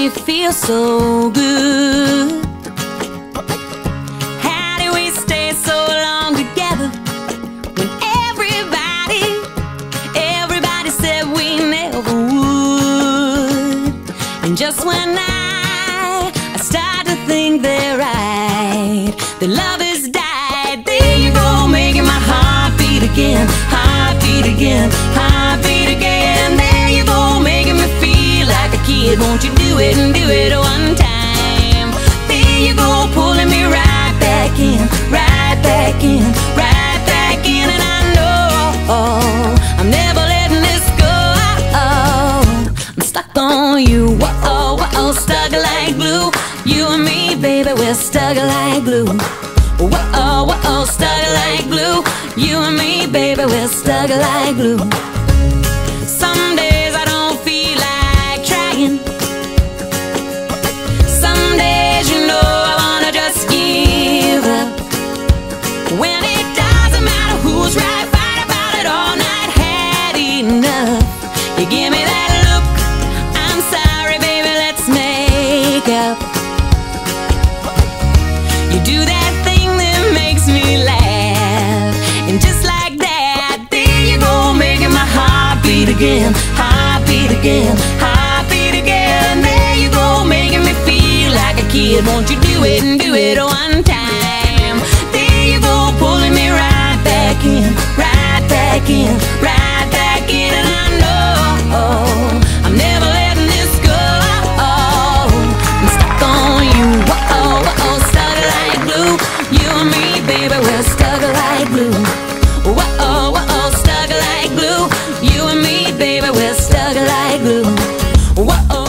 me feel so good. How did we stay so long together when everybody said we never would? And just when I start to think they're right, the love has died. There you go, making my heart beat again, heart beat again, heart beat again. There you go, making me feel like a kid. Won't you do it and do it one time? There you go, pulling me right back in, right back in, right back in. And I know I'm never letting this go. I'm stuck on you, whoa, whoa, stuck like glue. You and me, baby, we're stuck like glue. Whoa, whoa, stuck like glue. You and me, baby, we're stuck like glue. Some days I don't feel like trying. Some days, you know, I wanna just give up. When it doesn't matter who's right, fight about it all night, had enough. You give me that look, I'm sorry, baby, let's make up. You do that thing that makes me laugh, and just like that, there you go, making my heart beat again, heart beat again, heart beat again. There you go, making me feel like a kid. Won't you do it and do it one time? There you go, pulling me right back in, right back in, right back in. And I know I'm never letting this go. I'm stuck on you, whoa, whoa, stuck like glue. You and me, baby, we're stuck like glue. Whoa, whoa, stuck like glue. You and me, baby, we're stuck like glue. Whoa.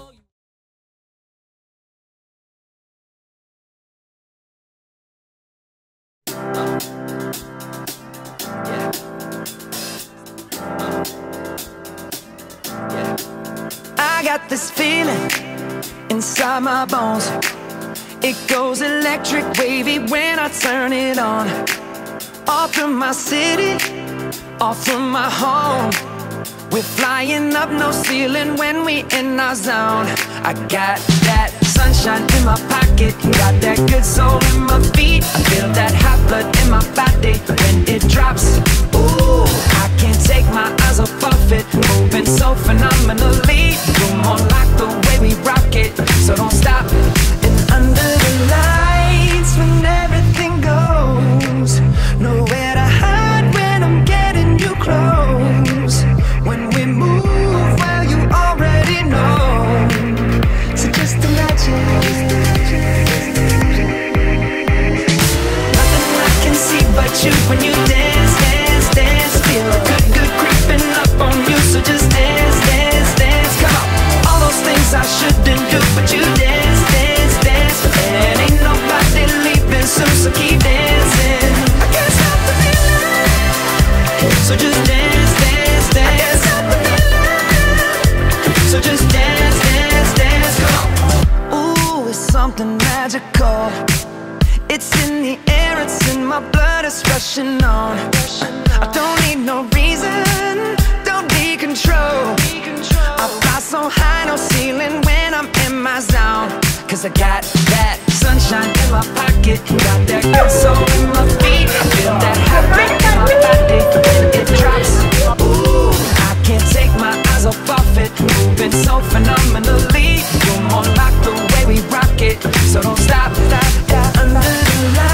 I got this feeling inside my bones. It goes electric wavy when I turn it on. Off from my city, off from my home. We're flying up, no ceiling when we in our zone. I got that sunshine in my pocket, got that good soul in my feet. I feel that hot blood in my body when it drops. Ooh, I can't take my eyes off of it, moving so phenomenally. You're more like the way we rock it, so don't stop. And under the lights, when everything goes, nowhere to hide when I'm getting you close. When we move, well, you already know. So just imagine. Nothing I can see but you when you dance, dance, dance. Feel good, good creeping up on you. So just dance, dance, dance. Come on. All those things I shouldn't do, but you dance, dance, dance. And ain't nobody leaving soon, so keep dancing. I can't stop the feeling. So just dance, dance, dance. I can't stop the feeling. So just dance, dance, dance. Come on. Ooh, it's something magical. It's in the air, it's in my blood, it's rushing on. I don't need no reason, don't need control. I fly so high, no ceiling when I'm in my zone. Cause I got that sunshine in my pocket, got that good soul in my feet. I feel that hot blood in my body when it drops. Ooh, I can't take my eyes off of it, moving so phenomenally. You're more like the way we rock it, so don't stop, stop, stop. Under the light.